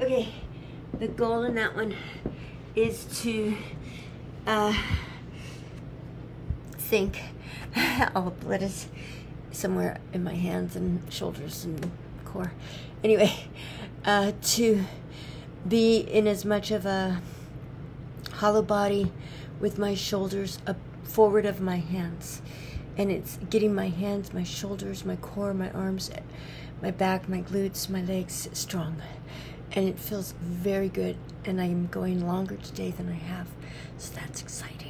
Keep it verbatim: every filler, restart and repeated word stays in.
Okay, the goal in that one is to uh, think. All the blood is somewhere in my hands and shoulders and core. Anyway, uh, to be in as much of a hollow body with my shoulders up forward of my hands. And it's getting my hands, my shoulders, my core, my arms, my back, my glutes, my legs strong. And it feels very good. And I am going longer today than I have. So that's exciting.